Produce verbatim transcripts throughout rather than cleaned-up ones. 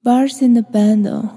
Barz in the Bando.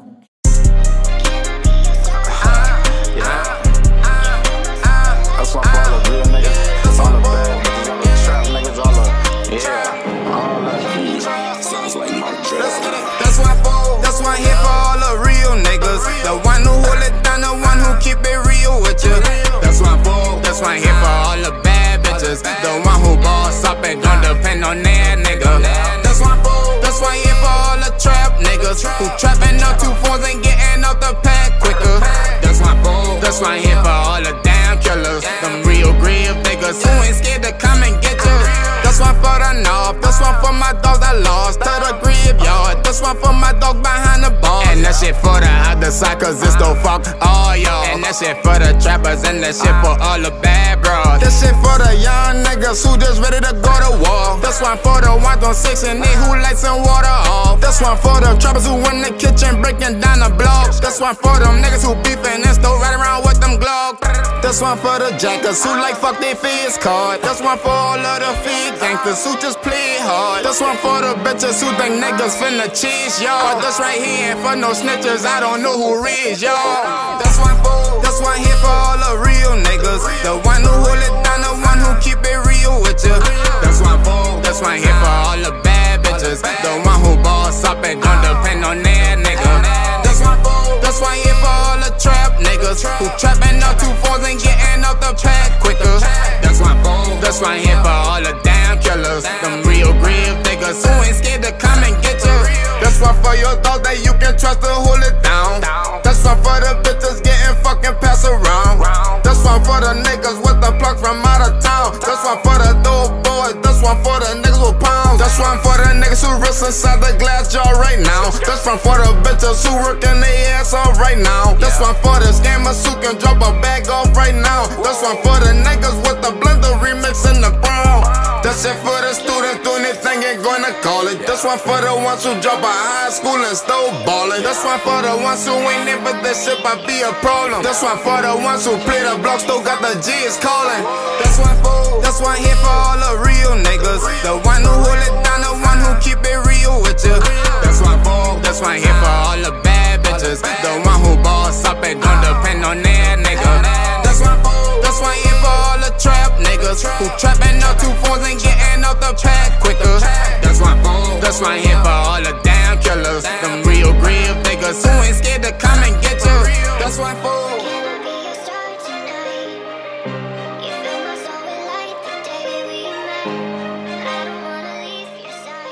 That's why for all the real niggas, all the bad niggas, all the trap niggas, all the, yeah, all that. Sounds like my dress. That's why for, that's why I'm here for all the real niggas. The one who hold it down, the one who keep it real with you. That's why for, that's why I'm here for all the bad bitches. The one who boss up and don't depend on that nigga. That's why for, that's why I'm here for all the trap niggas who trapping up two phones and getting out the pack quicker. That's why for, that's why I'm here for all the damn killers. Them real grave niggas who ain't scared to come and get you. That's one for the north, that's one for my dogs that lost to the graveyard. That's one for my dog behind the bar. And that shit for the other side, cause it's the fuck all y'all. And that shit for the trappers, and that shit for all the bad bros. This shit for the young niggas who just ready to go to war. This one for the ones on six and eight who lights and water off. This one for the trappers who in the kitchen breaking down the block. This one for them niggas who beefing and still right around with them Glock. This one for the jackers who like fuck they face card. This one for all of the fake gangsters who just play hard. This one for the bitches who think niggas finna cheese y'all. This right here ain't for no snitchers, I don't know who raised y'all. This one for, this one here for all the real niggas. The one who hold it down, the one who keep it real with you. This one for, this one here for all the bad bitches. The one who boss up and don't depend on that nigga. This one for, this one here for all the trap niggas who trapping up two fours and getting out the pack quicker. That's one for, that's one here for all the damn killers. Them real grave niggas who ain't scared to come and get you. This one for your dog that you can trust to hold it down. This one for the bitches getting fucking passed around. This one for the niggas with the plug from out of town. This one for the dope boys. This one for the niggas with pounds. This one for the niggas who wrist inside the glass jar right now. This one for the bitches who working their ass off right now. This one for the scammers who can drop a bag off right now. This one for the niggas with the blender remix in the brown. This shit for the students doing anything ain't going to college. This one for the ones who drop a high school and still ballin'. This one for the ones who ain't never this shit might be a problem. This one for the ones who play the block, still got the G's calling. This one for, this one here for all the real niggas. The one who hold it down, the one who keep it real with you. This one for, this one here for all the bad bitches. The one who boss up and don't depend on that nigga. This one for, this one here for all the trap niggas who trapping up two phones and getting out the pack quicker. That's one for, that's one here for all the damn killers. Them real grave niggas who ain't scared to come and get you. That's one for.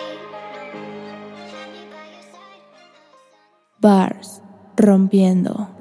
Barz, rompiendo.